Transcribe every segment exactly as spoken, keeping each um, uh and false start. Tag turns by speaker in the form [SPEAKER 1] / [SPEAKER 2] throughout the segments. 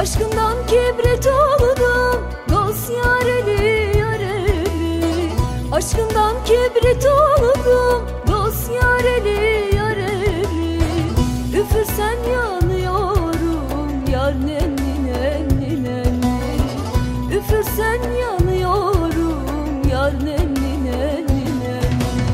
[SPEAKER 1] Aşkından kibrit oldum, dost yareli yareli. Aşkından kibrit oldum, dost yareli yareli. Üfürsen yanıyorum yar nenni nenni nenni. Üfürsen yanıyorum yar nenni nenni nenni.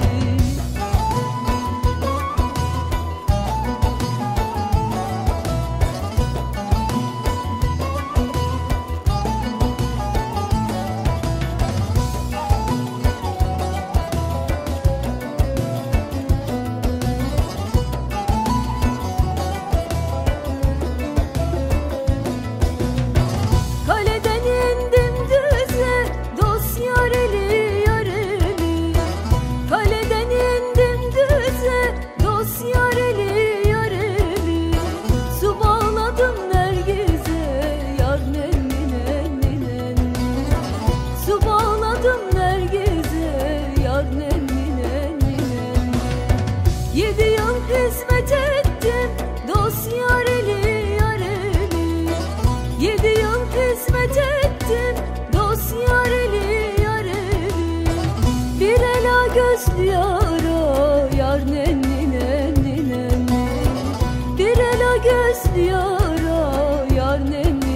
[SPEAKER 1] Yedi yıl hizmet ettim dost yareli yareli. Yedi yıl hizmet ettim dost yareli yareli. Bir ela gözlü yara yar nenni nenni nenni. Bir ela gözlü yara yar nenni